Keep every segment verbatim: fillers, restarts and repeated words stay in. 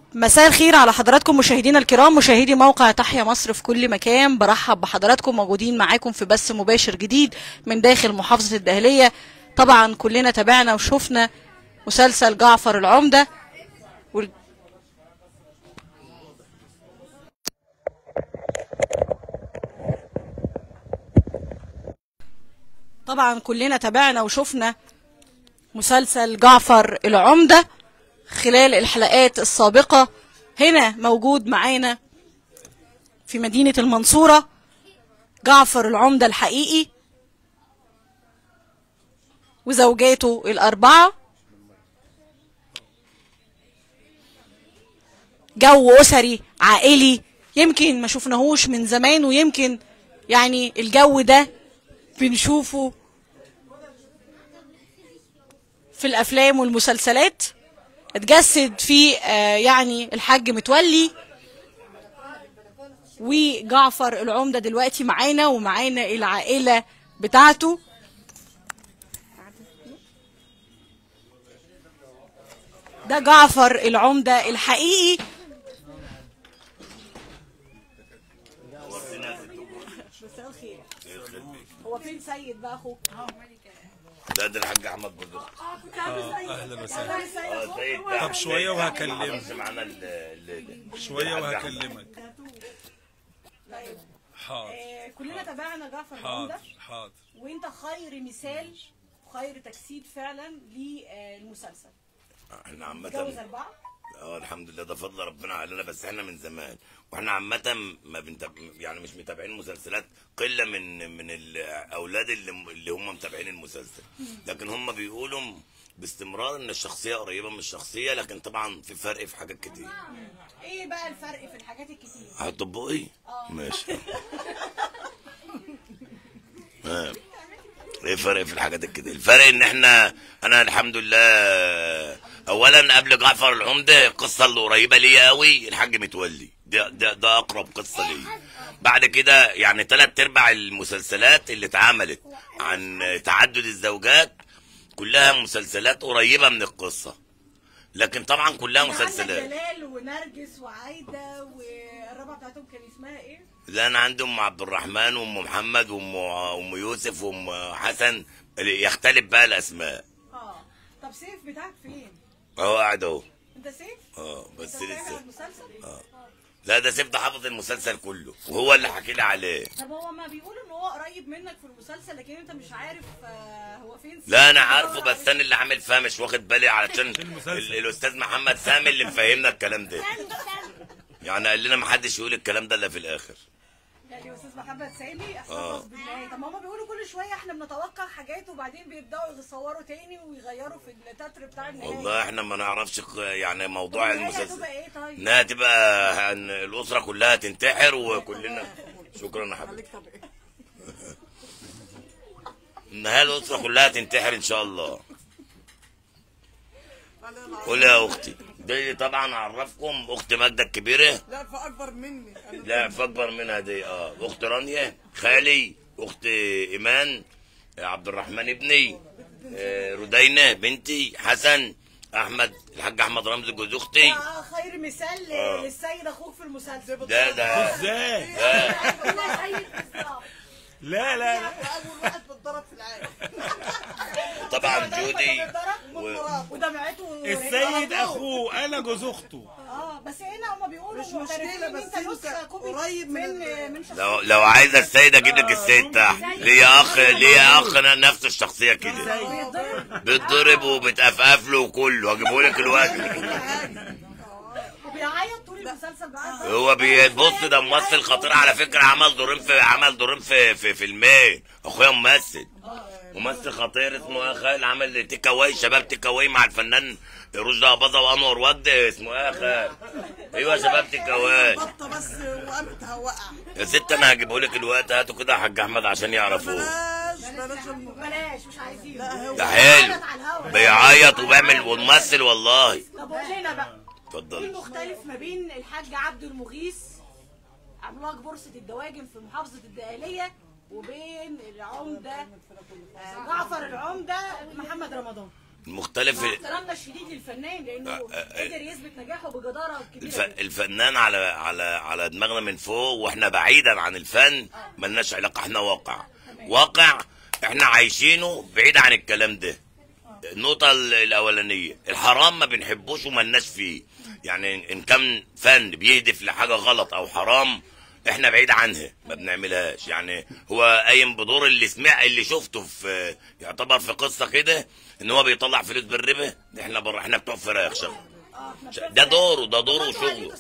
مساء الخير على حضراتكم مشاهدينا الكرام، مشاهدي موقع تحيا مصر في كل مكان. برحب بحضراتكم، موجودين معاكم في بث مباشر جديد من داخل محافظة الدهلية. طبعا كلنا تابعنا وشوفنا مسلسل جعفر العمدة و... طبعا كلنا تابعنا وشوفنا مسلسل جعفر العمدة خلال الحلقات السابقة. هنا موجود معانا في مدينة المنصورة جعفر العمدة الحقيقي وزوجاته الأربعة. جو أسري عائلي يمكن ما شفناهوش من زمان، ويمكن يعني الجو ده بنشوفه في الأفلام والمسلسلات. اتجسد في آه يعني الحاج متولي وجعفر العمدة دلوقتي معانا، ومعانا العائلة بتاعته. ده جعفر العمدة الحقيقي. مساء الخير. هو فين سيد بقى اخوك؟ ده ده الحاج احمد برضه. اه اهلا وسهلا. اه سيد. طب شويه وهكلمك. معانا ال شويه وهكلمك. حاضر. كلنا تابعنا جعفر العمدة. حاضر حاضر. وانت خير مثال، خير تجسيد فعلا للمسلسل. احنا عامة جوز أربعة. اه الحمد لله، ده فضل ربنا علينا، بس احنا من زمان واحنا عامة ما بنتاب... يعني مش متابعين مسلسلات، قلة من من الاولاد اللي اللي هم متابعين المسلسل، لكن هم بيقولوا باستمرار ان الشخصية قريبة من الشخصية، لكن طبعا في فرق في حاجات كتير. ايه بقى الفرق في الحاجات الكتير؟ هتطبقوا ايه؟ ماشي. اه ايه الفرق في الحاجات الكتير؟ الفرق ان احنا انا الحمد لله اولا قبل جعفر العمدة القصه اللي قريبه ليا قوي الحاج متولي، ده ده, ده اقرب قصه ليا. بعد كده يعني ثلاث ارباع المسلسلات اللي اتعملت عن تعدد الزوجات كلها مسلسلات قريبه من القصه، لكن طبعا كلها مسلسلات. جلال ونرجس وعايده، والرابعه بتاعتهم كان اسمها ايه؟ لا انا عندي ام عبد الرحمن وام محمد وام ام يوسف وام حسن، يختلف بقى الاسماء. اه طب سيف بتاعك فين؟ اهو قاعد اهو. انت سيف؟ اه بس انت لسه. المسلسل؟ اه لا ده سيف ده حافظ المسلسل كله وهو اللي حكي لي عليه. طب هو ما بيقول ان هو قريب منك في المسلسل، لكن انت مش عارف آه هو فين؟ لا انا عارفه، بس انا اللي عامل فيها مش واخد بالي، علشان ال- الاستاذ محمد سامي اللي مفهمنا الكلام ده، يعني قال لنا ما حدش يقول الكلام ده الا في الاخر. يعني استاذ محمد سامي احتفظ بالله. طب ما هم بيقولوا كل شويه احنا بنتوقع حاجات وبعدين بيبداوا يصوروا تاني ويغيروا في التتر بتاع النهايه. والله احنا ما نعرفش يعني موضوع المسلسل. هتبقى ايه طيب؟ انها تبقى ان الاسره كلها تنتحر وكلنا. شكرا يا حبيبي. انها الاسره كلها تنتحر ان شاء الله. قول يا اختي. دي طبعا اعرفكم اخت ماجده الكبيره. لا فاكبر مني. لا فاكبر منها دي. اه اخت رانيا خالي، اخت ايمان، عبد الرحمن ابني، آه رودينه بنتي، حسن، احمد الحاج احمد رمزي جوز اختي. اه خير مثال آه. للسيد اخوك في المسلسل. ده ده ازاي؟ لا لا لا. اول واحد بتضرب في العالم. طبعا جودي و... ودمعته السيد اخوه، انا جوز اخته. اه بس هنا هما بيقولوا مش مشكلة، بس انت قريب من من من لو لو عايزه السيد اجيب لك السيد تحت. ليا اخ ليا اخ نفس الشخصيه كده، بيتضرب وبتقفقف له وكله، هجيبه لك الوقت. وبيعيط طول المسلسل بقى. هو بيبص، ده ممثل خطير على فكره، عمل دورين في عمل دورين في في فيلمين. اخويا ممثل ممثل خطير اسمه ايه خال، عمل تيك اواي، شباب تيك اواي مع الفنان رشدي اباظه وانور وجد. اسمه ايه خال؟ ايوه شباب تيك اواي. بطه بس وقامت وقع. يا ست انا هجيبه لك الوقت، هاتوا كده يا حاج احمد عشان يعرفوه. بلاش بلاش بلاش مش عايزين. ده حلو بيعيط وبيعمل وممثل والله. طب قول لنا بقى اتفضل. ايه المختلف ما بين الحاج عبد المغيث عملاق بورصه الدواجن في محافظه الدقهليه وبين العمده جعفر العمده محمد رمضان؟ المختلف احترامنا الشديد للفنان لانه قدر يثبت نجاحه بجداره كبيره. الف... الفنان على على على دماغنا من فوق، واحنا بعيدا عن الفن ملناش علاقه، احنا واقع واقع احنا عايشينه بعيد عن الكلام ده. النقطه الاولانيه، الحرام ما بنحبوش وملناش فيه، يعني ان كان فن بيهدف لحاجه غلط او حرام احنا بعيد عنها ما بنعملهاش. يعني هو قايم بدور اللي سمع اللي شفته في يعتبر في قصه كده ان هو بيطلع فلوس بالربا، احنا بره احنا بتوع فراخ شغل. ده دوره ده دوره وشغله.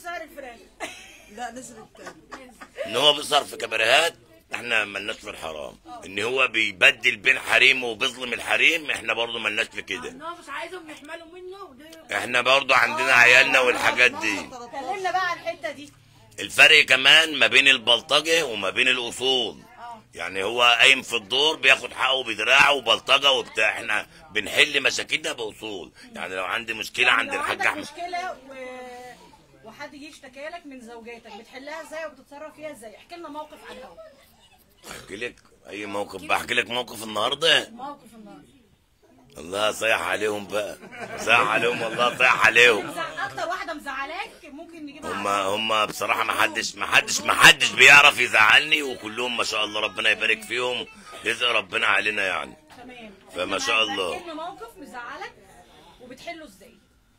لا نزلت ان هو بيصرف في كباريهات، احنا ملناش في الحرام. ان هو بيبدل بين حريم وبيظلم الحريم، احنا برضه ملناش في كده. مش عايزهم يحملوا منه. احنا برضه عندنا عيالنا والحاجات دي. كلمنا بقى عن الحته دي. الفرق كمان ما بين البلطجه وما بين الاصول. يعني هو قايم في الدور بياخد حقه بدراعه وبلطجه وبتاع، احنا بنحل مشاكلنا باصول. يعني لو عندي مشكله يعني عند لو الحاج عندك احمد مشكله و... وحد جه اشتكى لك من زوجاتك بتحلها ازاي وبتتصرف فيها ازاي؟ احكي لنا موقف على الهوا. احكي لك اي موقف؟ بحكي لك موقف النهارده. موقف النهارده. الله صيح عليهم بقى، صيح عليهم والله، صيح عليهم. اكتر واحده مزعلاك ممكن نجيبها. هم هم بصراحه ما حدش ما حدش ما حدش بيعرف يزعلني، وكلهم ما شاء الله ربنا يبارك فيهم، رزق ربنا علينا يعني. تمام. فما شاء الله. احكي لنا موقف مزعلك وبتحله ازاي؟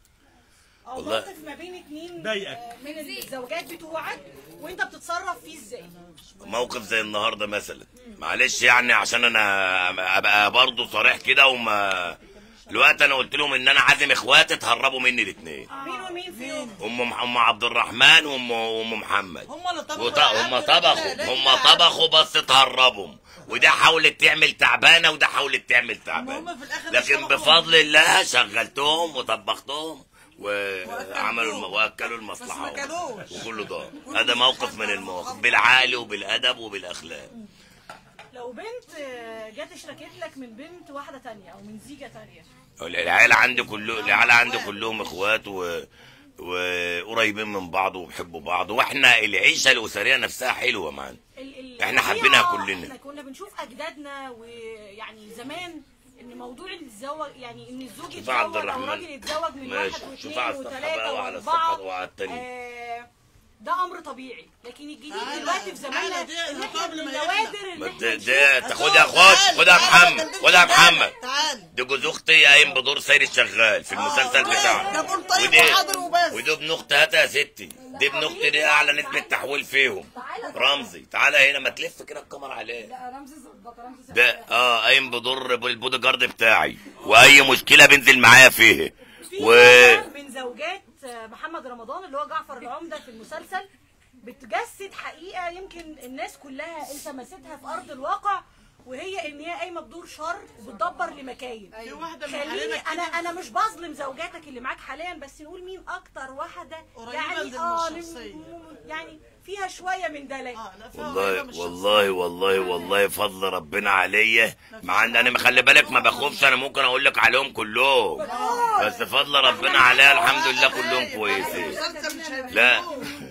او والله موقف ما بين اتنين ضايقك. آه، من الزوجات بتوعك وانت بتصرف فيه ازاي؟ موقف زي النهارده مثلا، معلش يعني عشان انا ابقى برضه صريح كده، وما الوقت انا قلت لهم ان انا عازم اخواتي تهربوا مني الاثنين. مين ومين فيهم؟ ام ام عبد الرحمن وام ام محمد. هم اللي طبخوا وط- هم طبخوا هم طبخوا بس تهربهم، وده حاولت تعمل تعبانه وده حاولت تعمل تعبانه، هم في الآخر لكن اشتغلوا. بفضل الله شغلتهم وطبختهم وعملوا الم- واكلوا المصلحه بس ما كلوش. وكله ده. هذا موقف من المواقف بالعقل وبالادب وبالاخلاق. لو بنت آه، جت اشتكت لك من بنت واحده تانية او من زيجه تانية. العيال عندي كله العيال عندي كلهم اخوات و وقريبين من بعض وبيحبوا بعض، واحنا العيشه الاسريه نفسها حلوه معانا. ال- ال- احنا الطبيعة، حابينها كلنا. احنا كنا بنشوف اجدادنا ويعني زمان ان موضوع الزواج يعني ان الزوج شوف عبد يتزوج او الرحمن. الراجل يتزوج من ماشي. واحد شوف واثنين على الصفحة وثلاثه بقى وعلى الصفحة واربعه وعلى التانية. آه، ده امر طبيعي، لكن الجديد تعالى- دلوقتي في زماننا تعالى دي ان احنا قبل من ما النوادر ان ما احنا ده ده نشوف- تاخدها خد خدها يا محمد خدها يا محمد. تعال ده جوز اختي قايم بدور سيد الشغال في المسلسل بتاعه. ده بقول طيب ودي- وحاضر وبس. ودي ابن اختي هاتها يا ستي، دي ابن اختي دي اعلى نسبه تحويل فيهم. رمزي تعالى هنا، ما تلف كده الكاميرا عليه. ده اه قايم بدور البودي جارد بتاعي، واي مشكله بنزل معايا فيها. في و من زوجات محمد رمضان اللي هو جعفر العمدة في المسلسل بتجسد حقيقة يمكن الناس كلها التمستها في أرض الواقع، وهي إن هي قايمة بدور شر وبتدبر لمكاين. في واحده من خليني علينا أنا كده أنا مش بظلم زوجاتك اللي معاك حاليا، بس نقول مين أكتر واحدة قريبة يعني من آه الشخصية. م- يعني فيها شوية من ده. اه لا فيها والله قريبة من الشخصية. والله والله والله فضل ربنا عليا، مع ان انا خلي بالك ما بخوفش، انا ممكن اقول لك عليهم كلهم، بس فضل ربنا عليا الحمد لله كلهم كويسين. المسلسل مش هيبقى لا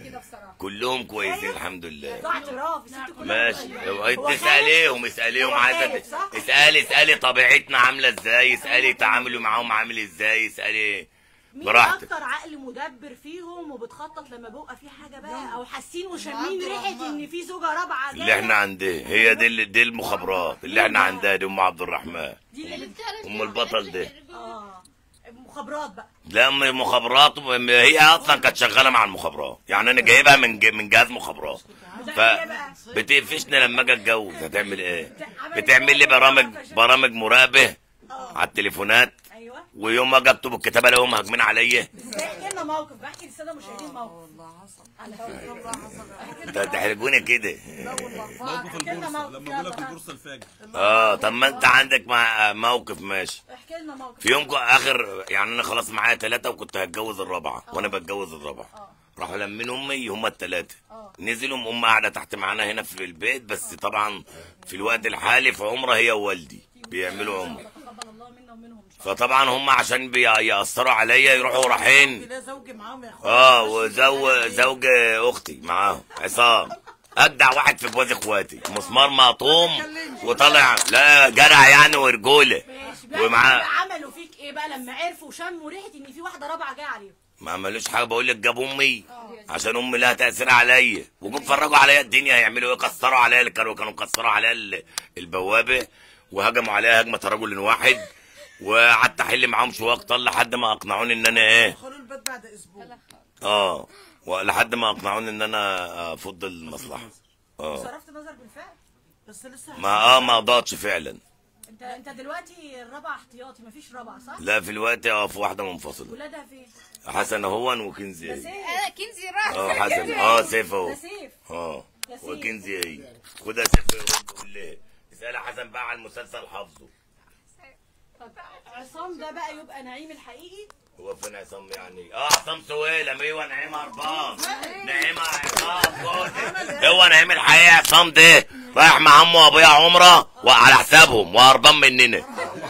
كلهم كويسين الحمد لله. ده اعتراف الست كلها ماشي، متغيرة. لو هو انت خايف؟ اساليهم اساليهم هو عايزه خايف، صح؟ اسالي اسالي طبيعتنا عامله ازاي، اسالي تعاملوا معاهم عامل ازاي، اسالي مين براحتك. اكتر عقل مدبر فيهم وبتخطط لما بيبقى في حاجه بقى او حاسين وشامين ريحه ان في زوجه رابعه اللي احنا عندها هي دي اللي- دي المخابرات اللي احنا عندها، دي ام عبد الرحمن دي اللي ام البطل ده. اه مخابرات بقى. لا ام المخابرات، هي اصلا كانت شغاله مع المخابرات، يعني انا جايبها من ج- من جهاز مخابرات، ف بتقفشني لما اجي اتجوز. هتعمل ايه؟ بتعمل لي برامج برامج مراقبه على التليفونات، ايوه ويوم ما اجي اكتب الكتابه الاقيهم هاجمين عليا. احكي لنا موقف، بحكي للساده المشاهدين موقف. والله حصل على الهواء. انت تحرجوني كده. موقف احكي لنا البورصه موقف، لما بقول لك يلا. البورصه الفجر. اه طب ما انت عندك مع- موقف ماشي. احكي لنا موقف. في يوم كو- اخر يعني انا خلاص معايا ثلاثه وكنت هتجوز الرابعه، وانا بتجوز الرابعه راحوا لمين امي هم الثلاثه، نزلوا امي قاعده تحت معانا هنا في البيت، بس طبعا في الوقت الحالي في عمره هي ووالدي بيعملوا عمره، تقبل الله منا ومنهم ان شاء فطبعا هم عشان بيأثروا عليا يروحوا رايحين. لا زوجي معاهم يا اخويا. اه وزو زوج اختي معاهم عصام، اجدع واحد في جواز اخواتي، مسمار مقطوم وطالع لا جرع يعني ورجوله الله. ومعاه. عملوا فيك ايه بقى لما عرفوا وشموا ريحه ان في واحده رابعه جايه عليهم؟ ما عملوش حاجه، بقول لك جاب امي عشان امي لها تاثير عليا، وجم اتفرجوا عليا الدنيا هيعملوا ايه، كسروا عليا اللي كانوا كانوا كسروا عليا ال- البوابه، وهجموا عليا هجمه رجل واحد، وقعدت احل معاهم شويه اكتر لحد ما اقنعوني ان انا ايه، دخلوا البيت بعد اسبوع. اه ولحد ما اقنعوني ان انا افض المصلحه. اه صرفت نظر بالفعل؟ بس لسه ما اه ما قضتش فعلا. انت انت دلوقتي الرابعه احتياطي، مفيش رابعه صح؟ لا في الوقت اه في واحده منفصله، ولادها فين؟ حسن اهون وكنزي ده اهي. سيف. انا كنزي راح اه حسن اه سيف اهو. ده سيف. اه يا سيدي. وكنزي اهي. خدها سيف يرد كلها. اسالها حسن بقى على المسلسل حافظه. طب عصام ده بقى يبقى نعيم الحقيقي؟ هو فين عصام يعني؟ اه عصام سويلم، ايوه نعيم هربان. نعيم عصام جوزي. هو نعيم الحقيقي عصام ده رايح مع عمه وابويا عمره وعلى حسابهم وهربان مننا.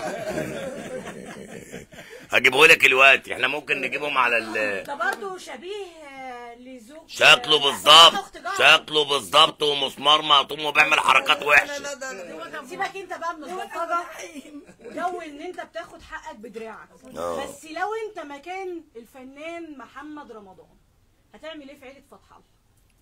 هجيبهولك دلوقتي، احنا ممكن نجيبهم على ال ده برضه شبيه آه، لزوج شكله بالظبط، شكله بالظبط، ومسمار مقطوم وبيعمل حركات لا وحشه. لا ده ده سيبك انت بقى من البلطجه وجو ان انت بتاخد حقك بدراعك. اه. بس لو انت مكان الفنان محمد رمضان هتعمل ايه في عيله فتح الله؟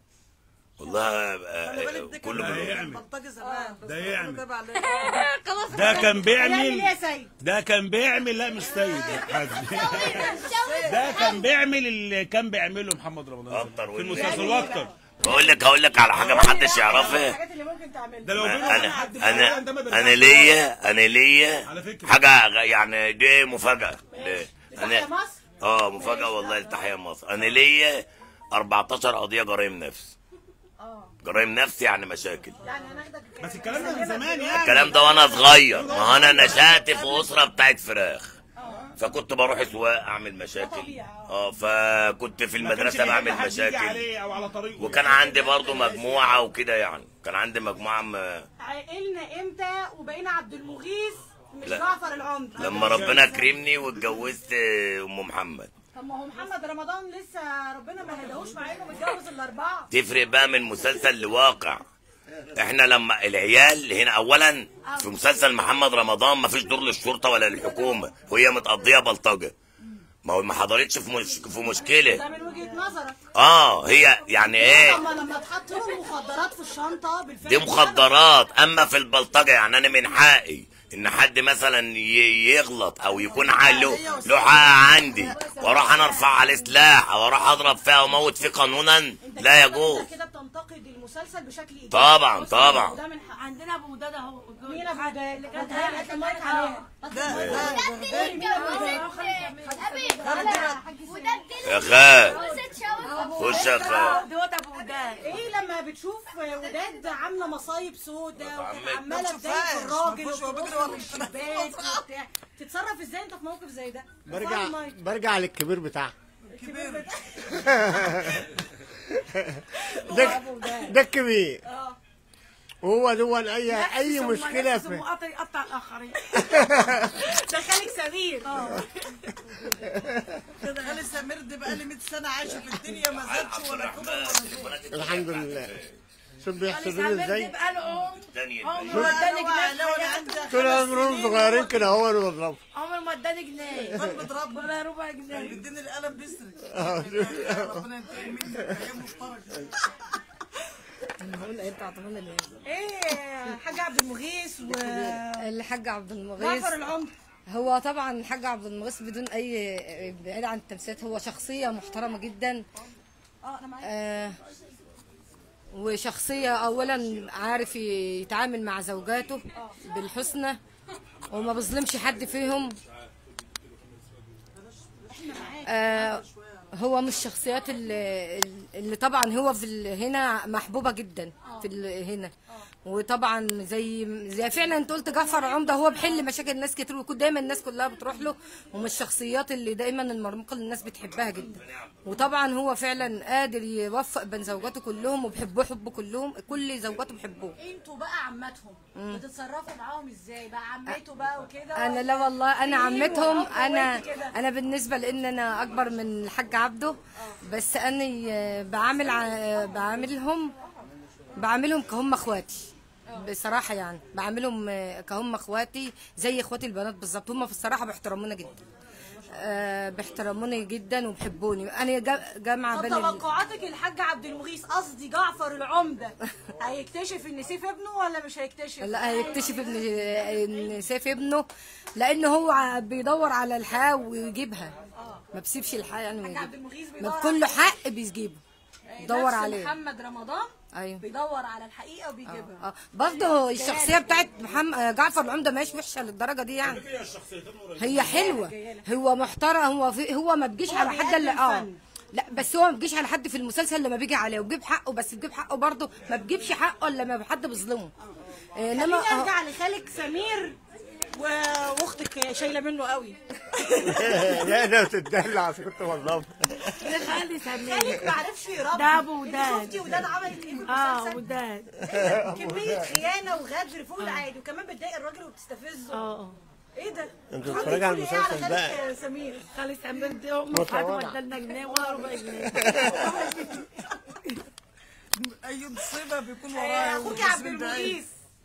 والله خلي آه، بالك ده كله كان بيقول- يعمل. بلطجي زمان بس ده كله يعمل. جاب عليه. ده كان هتعمل ايه بيعمل يا سيد؟ ده كان بيعمل لا مش سيد يا حازم. ده كان بيعمل اللي كان بيعمله محمد رمضان أكتر في واللي- المسلسل واكتر. بقول لك هقول لك على حاجه محدش يعرفها. الحاجات اللي ممكن تعملها ده لو ما بينه انا حد انا ده ما انا بيرجعش. ليا انا ليا على فكرة. حاجه غ- يعني دي مفاجاه. ليه؟ تحيا انا مصر؟ اه مفاجاه والله لتحيا مصر. انا ليا أربعتاشر قضيه جرائم نفس. اه جرائم نفس يعني مشاكل. يعني هناخدك بس الكلام ده من زمان يعني. الكلام ده وانا صغير، ما انا نشأت في اسره بتاعت فراخ، فكنت بروح سواق اعمل مشاكل. اه فكنت في ما كانش المدرسه بعمل بيحب حد يجي مشاكل، عليه او على طريقه. وكان عندي برضو مجموعه وكده يعني، كان عندي مجموعه م... عقلنا امتى وبقينا عبد المغيث مش لا. جعفر العمدة؟ لما ربنا كرمني واتجوزت ام محمد. طب ما هو محمد رمضان لسه ربنا ما هداهوش مع انه متجوز الاربعه. تفرق بقى من مسلسل لواقع. احنا لما العيال هنا اولا في مسلسل محمد رمضان ما فيش دور للشرطه ولا للحكومه، وهي متقضيه بلطجه. ما هو ما حضرتش في مش في مشكله. ده من وجهه نظرك. اه هي يعني ايه، اما لما اتحط لهم مخدرات في الشنطه بالفعل دي مخدرات. اما في البلطجه يعني انا من حقي ان حد مثلا ي- يغلط او يكون له له حق عندي واروح انا ارفع عليه سلاح او اروح اضرب فيها واموت فيه قانونا، انت لا كده- يجوز. انت كده بتنتقد المسلسل بشكل ايجابي. طبعا طبعا. وده من حق. عندنا ابو وداد اهو. مين ابو ده اللي كانت هي المايك عليها؟ ده ده مين ابو ده؟ يا خال خش يا خال. دوت ابو وداد. ايه لما بتشوف وداد عامله مصايب سودة عمال- وعماله ما تضايق في الراجل تشوفهاش، ما وتبص بيجري ورا من الشباك وبتاع، تتصرف ازاي انت في موقف زي ده؟ برجع ارفع المايك. برجع للكبير بتاعها. كبير. ده ده الكبير، اه وهو دول اي اي مشكله في قطع يقطع الاخرين. ده خالد سمير. اه كده خالد سمير ده بقى لي مية سنه عايشه في الدنيا ما زادش ولا كبر ولا زاد. الحمد لله. شوف بيحسبوني سامر ازاي، تبقى له ام. تاني عمر ما اداني جنيه. لو انا عندي طول عمرهم صغيرين كده هو اللي بضربه. عمر ما اداني جنيه. ضرب ضرب ولا ربع جنيه. بيديني القلم بيسرق. ربنا ينتقم مني ايام مشتركه. ايه حاج عبد المغيث و الحاج عبد المغيث جعفر العمدة. هو طبعا الحاج عبد المغيث بدون اي بعيد عن التمثيلات هو شخصيه محترمه جدا. اه انا معاك. آه وشخصيه اولا عارف يتعامل مع زوجاته بالحسنى وما بظلمش حد فيهم. آه هو من الشخصيات اللي, اللي طبعا هو في ال- هنا محبوبه جدا في ال- هنا. وطبعا زي زي فعلا انت قلت جعفر عمده هو بيحل مشاكل الناس كتير ويكون دايما الناس كلها بتروح له، ومن الشخصيات اللي دايما المرموقه اللي الناس بتحبها جدا. وطبعا هو فعلا قادر يوفق بين زوجاته كلهم وبيحبوه حب كلهم، كل زوجاته بيحبوه. انتوا بقى عماتهم بتتصرفوا معاهم ازاي بقى؟ عمته بقى وكده؟ انا لا والله انا عمتهم. وأب انا وأنت كده. انا بالنسبه لان انا اكبر من الحاج عبده، بس انا بعامل ع- بعاملهم بعاملهم كهم اخواتي. بصراحه يعني بعملهم آه، كهم اخواتي زي اخواتي البنات بالظبط. هم في الصراحه بيحترمونا جدا، آه، بيحترموني جدا وبيحبوني. انا جا- جامعه بين ال- توقعاتك الحاج عبد المغيث قصدي جعفر العمده هيكتشف ان سيف ابنه ولا مش هيكتشف؟ لا هيكتشف ان ان سيف ابنه، لان هو ع- بيدور على الحياه ويجيبها، ما بيسيبش الحياه يعني الحاج عبد ويجيبها. المغيث ما بيدور بكل حق بيجيبه، يدور نفس عليه. محمد رمضان ايوه بيدور على الحقيقه وبيجيبها. اه برضه الشخصيه بتاعت محمد جعفر العمده مش وحشه للدرجه دي يعني، هي حلوه، هو محترم، هو في هو ما بيجيش على حد اللي اه لا بس هو ما بيجيش على حد في المسلسل لما بيجي عليه وبيجيب حقه، بس بيجيب حقه برضه ما بيجيبش حقه الا لما حد بيظلمه. آه، خليني انما آه، ارجع لخالك سمير و- واختك شايله منه قوي. لا انا بتدلع عشان كنت والله. خالي سمير خالك ما عرفش يربي. ده أبو وداد. شفتي وداد عملت ايه في اه المسلسل؟ وداد كميه خيانه وغدر فوق العادي، وكمان بتضايق الراجل وبتستفزه. اه ايه ده؟ انت خالك بتتفرجي على بتقولي إيه المسلسل خالك بقى؟ سمير؟ خالي سمير دي ام فاطمه ادالنا جنيه ولا ربع جنيه. اي مصيبه بيكون آه، ورايا اخوك عبد المغيث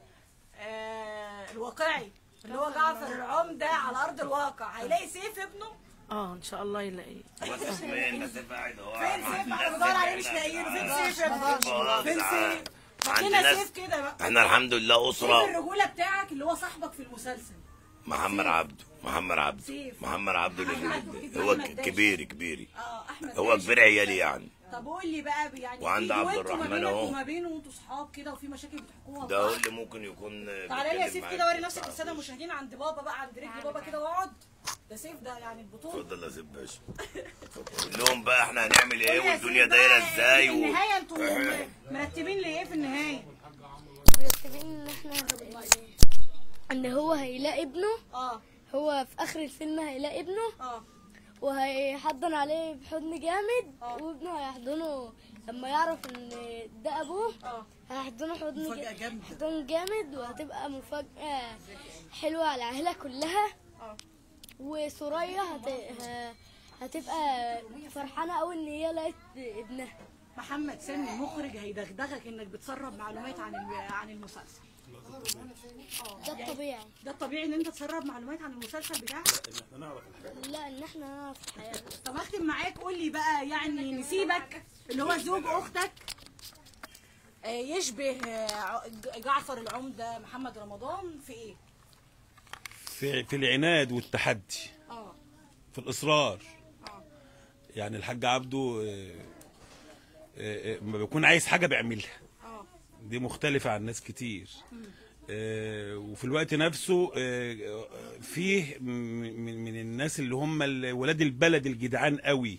آه، الواقعي اللي هو جعفر العمده على ارض الواقع هيلاقي سيف ابنه؟ اه ان شاء الله يلاقيه. بس فين بس قاعد هو فين سيف؟ احنا بندور عليه مش لاقيينه. فين سيف يا ابني؟ فين سيف؟ فاكرنا عندنا سيف كده بقى. احنا الحمد لله سيف اسره. الرجوله بتاعك اللي هو صاحبك في المسلسل. محمد عبده محمد عبده سيف. محمد عبده اللي محمد عبده اللي- هو محمد داشي. كبيري كبيري اه احمد هو داشي. كبير عيالي يعني. طب قول لي بقى يعني وعند في عبد دويتو ما الرحمن بينك أهو. وما بينه وانتوا صحاب كده وفي مشاكل بتحكوها ده هو لبعض؟ اللي ممكن يكون تعالى لي يا بيتكلم سيف معاك كده وري في نفسك الساعة. للساده المشاهدين عند بابا بقى، عند رجل بابا كده واقعد. ده سيف ده يعني البطوله. اتفضل يا سيف باشا. قول لهم بقى احنا هنعمل ايه قول يا والدنيا سيف دايره بقى ازاي في و... النهايه انتوا مرتبين لايه في النهايه؟ مرتبين ان احنا ان هو هيلاقي ابنه. اه هو في اخر الفيلم هيلاقي ابنه اه وهيحضن عليه بحضن جامد، آه. وابنه هيحضنه لما يعرف ان ده ابوه. اه هيحضنه حضن مفاجأة جا- جامدة. حضن جامد، وهتبقى مفاجأة حلوة على العائلة كلها. اه وسوريا هت... ه- هتبقى فرحانة أوي إن هي لقت ابنها. محمد سامي المخرج هيدغدغك انك بتسرب معلومات عن الم- عن المسلسل. ده الطبيعي. ده الطبيعي ان انت تسرب معلومات عن المسلسل بتاعك؟ لا إن احنا نعرف الحياة. طب اختم معاك، قول لي بقى يعني نسيبك اللي هو زوج اختك آه، يشبه آه، ع- جعفر العمده محمد رمضان في ايه؟ في في العناد والتحدي، اه في الاصرار. اه يعني الحاج عبده آه، آه، آه، ما بيكون عايز حاجه بيعملها، اه دي مختلفه عن ناس كتير. آه، وفي الوقت نفسه آه، فيه م- من من الناس اللي هم ال- ولاد البلد الجدعان قوي.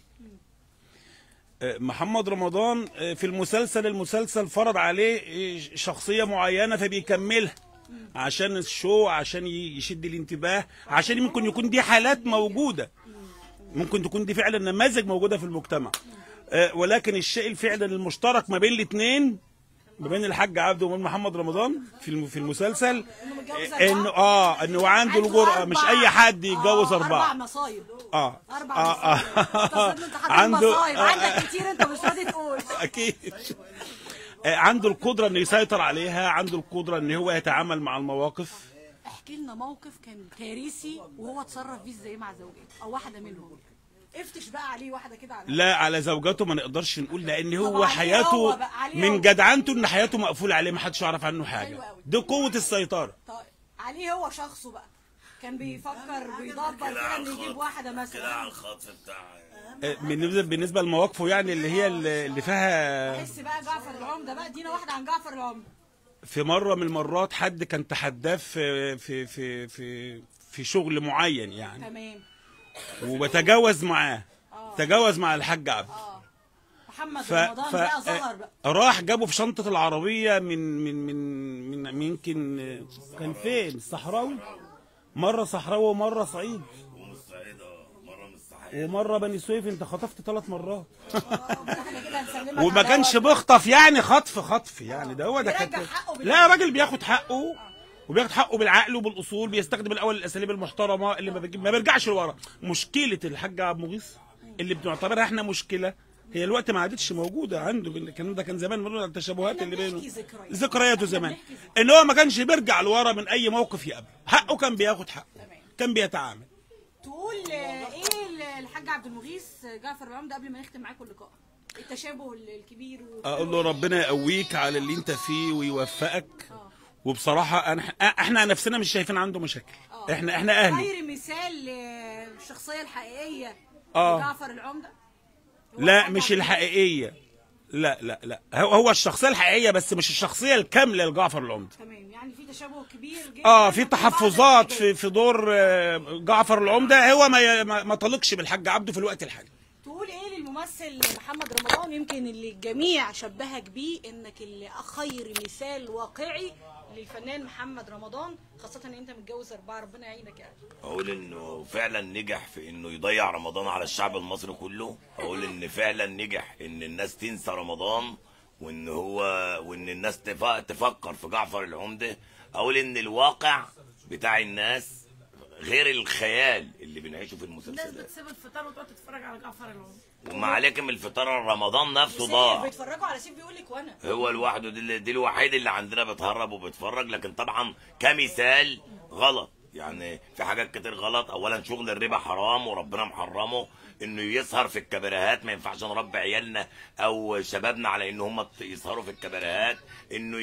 آه، محمد رمضان آه، في المسلسل المسلسل فرض عليه آه، شخصية معينة فبيكملها عشان الشو، عشان ي- يشد الانتباه، عشان ممكن يكون دي حالات موجودة، ممكن تكون دي فعلا نماذج موجودة في المجتمع. آه، ولكن الشيء الفعلا المشترك ما بين الاثنين، ما بين الحاج عبده وبين محمد رمضان في الم- في المسلسل، آه، انه اه انه عنده الجرأة، مش اي حد يتجوز آه، اربعة. اربع مصايب. اه اربع اه مصايب. انت اه أصلاً انت حاطط عنده مصايب، آه، عندك كتير انت مش راضي تقول. اكيد. آه، عنده القدرة انه يسيطر عليها، عنده القدرة ان هو يتعامل مع المواقف. احكي لنا موقف كان كارثي وهو اتصرف فيه ازاي مع زوجته او واحده منهم. افتش بقى عليه واحده كده على لا على زوجته ما نقدرش نقول، لان هو عليه حياته هو بقى، عليه من هو. جدعنته ان حياته مقفولة عليه، ما حدش يعرف عنه حلو حاجة. قوي. دي قوة السيطرة. طيب عليه هو شخصه بقى كان بيفكر بيدبر كده انه يجيب واحده كده على مثلا. الخط بتاع آه، بالنسبة بالنسبة لمواقفه يعني اللي هي اللي فيها. بحس بقى جعفر العمده بقى، ادينا واحده عن جعفر العمده. في مرة من المرات حد كان تحداه في في في في في شغل معين يعني، تمام. وبتجاوز معاه، تجاوز مع الحاج عبد. اه محمد ف... رمضان ف... بقى ظهر بقى. راح جابه في شنطة العربية من من من من يمكن كان فين؟ الصحراوي، مرة صحراوي ومرة صعيد ومن الصعيد اه مره من الصحيح. ومرة بني سويف. انت خطفت ثلاث مرات احنا كده هنسلمك وما على كانش وقت. بيخطف يعني خطف خطف يعني، ده هو ده بيرجع كان. حقه بالعقل. لا راجل بياخد حقه، وبياخد حقه بالعقل وبالاصول، بيستخدم الاول الاساليب المحترمه اللي ما, بيجي... ما بيرجعش لورا. مشكله الحاج عبد المغيث اللي بنعتبرها احنا مشكله هي الوقت ما عادتش موجوده عنده، الكلام ده كان زمان بنقول التشابهات اللي بينه ذكريات. ذكرياته زمان، ان هو ما كانش بيرجع لورا من اي موقف يقابله، حقه كان بياخد حقه، كان بيتعامل. تقول ايه الحاج عبد المغيث جعفر العمدة قبل ما نختم معاكم اللقاء؟ التشابه الكبير و... اقول له ربنا يقويك على اللي انت فيه ويوفقك. أوه. وبصراحه انا احنا نفسنا مش شايفين عنده مشاكل. أوه. احنا احنا اهلي. غير مثال للشخصيه الحقيقيه اه جعفر العمدة. لا مش الحقيقيه، لا لا لا هو الشخصيه الحقيقيه بس مش الشخصيه الكامله لجعفر العمدة. تمام، يعني في تشابه كبير جدا. اه في تحفظات في في دور جعفر العمدة، هو ما ما طلقش بالحاج عبده في الوقت الحالي. تقول ايه للممثل محمد رمضان، يمكن اللي الجميع شبهك بيه انك اللي خير مثال واقعي للفنان محمد رمضان، خاصة ان انت متجوز اربعة، ربنا يعينك يعني. اقول انه فعلا نجح في انه يضيع رمضان على الشعب المصري كله، اقول ان فعلا نجح ان الناس تنسى رمضان، وان هو وان الناس تفكر في جعفر العمدة. اقول ان الواقع بتاع الناس غير الخيال اللي بنعيشه في المسلسلات. الناس بتسيب الفطار وتقعد تتفرج على جعفر العمدة، وما عليكم الفطار رمضان نفسه ضاع. بيتفرجوا على سيف بيقول لك وانا هو لوحده دي, دي الوحيد اللي عندنا بتهرب وبيتفرج، لكن طبعا كمثال غلط، يعني في حاجات كتير غلط. اولا شغل الربا حرام وربنا محرمه، انه يسهر في الكباريهات، ما ينفعش نربي عيالنا او شبابنا على ان هم يسهروا في الكباريهات، انه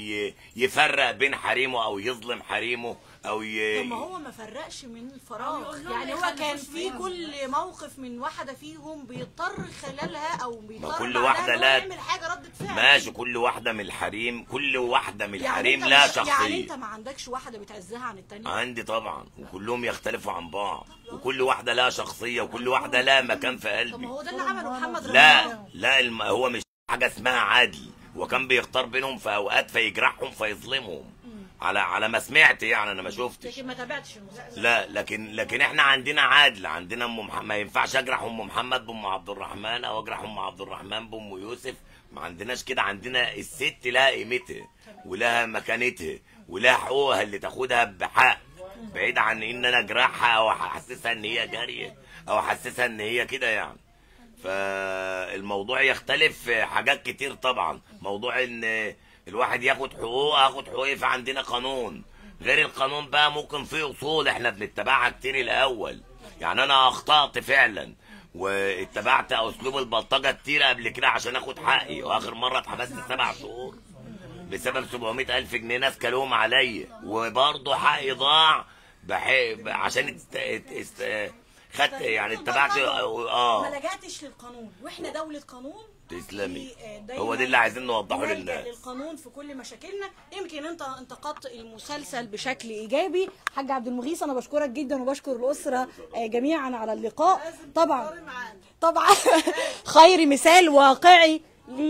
يفرق بين حريمه او يظلم حريمه او ي... طب ما هو ما فرقش من الفراغ، يعني هو كان في كل موقف من واحده فيهم بيضطر خلالها او بيضطر كل واحده لا يعمل حاجه ردة فعل. ماشي، كل واحده من الحريم كل واحده من الحريم يعني لا شخصيه. يعني انت ما عندكش واحده بتعزها عن الثانيه؟ عندي طبعا، وكلهم يختلفوا عن بعض، وكل واحده لها شخصيه، وكل واحده لها مكان في قلبي. طب ما هو ده اللي عمله محمد رمضان. لا لا الم... هو مش حاجه اسمها عدل، وكان بيختار بينهم في اوقات فيجرحهم فيظلمهم على على ما سمعت، يعني انا ما شفتش لكن ما تابعتش المسلسل. لا لكن لكن احنا عندنا عدل، عندنا ام محمد، ما ينفعش اجرح ام محمد بام عبد الرحمن او اجرح ام عبد الرحمن بام يوسف، ما عندناش كده. عندنا الست لها قيمتها ولها مكانتها ولها حقوقها اللي تاخدها بحق، بعيد عن ان انا اجرحها او احسسها ان هي جاريه او احسسها ان هي كده يعني. فالموضوع يختلف في حاجات كتير طبعا، موضوع ان الواحد ياخد حقوقه اخد حقوقي، فعندنا قانون غير القانون بقى، ممكن في اصول احنا بنتبعها كتير الاول. يعني انا اخطأت فعلا واتبعت اسلوب البلطجه كتير قبل كده عشان اخد حقي، واخر مره اتحبست سبع شهور بسبب سبعمية الف جنيه ناس كلوهم عليا، وبرضه حقي ضاع بحق عشان ات... ات... ات... خدت يعني اتبعت اه ما لجأتش للقانون، واحنا دوله قانون. تسلمي، هو ده اللي عايزين نوضحه للناس. للقانون في كل مشاكلنا. يمكن انت انتقدت المسلسل بشكل ايجابي. حاج عبد المغيث انا بشكرك جدا وبشكر الاسره جميعا على اللقاء. طبعا طبعا خير مثال واقعي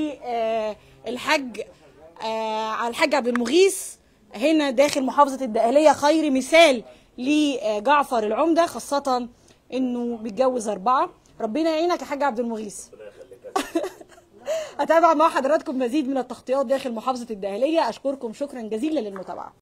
للحاج على الحاج عبد المغيث هنا داخل محافظه الدقهليه، خير مثال لجعفر العمدة، خاصه انه بيتجوز اربعه. ربنا يعينك يا حاج عبد المغيث. هتابع مع حضراتكم مزيد من التغطيات داخل محافظة الدقهلية. أشكركم شكرا جزيلا للمتابعة.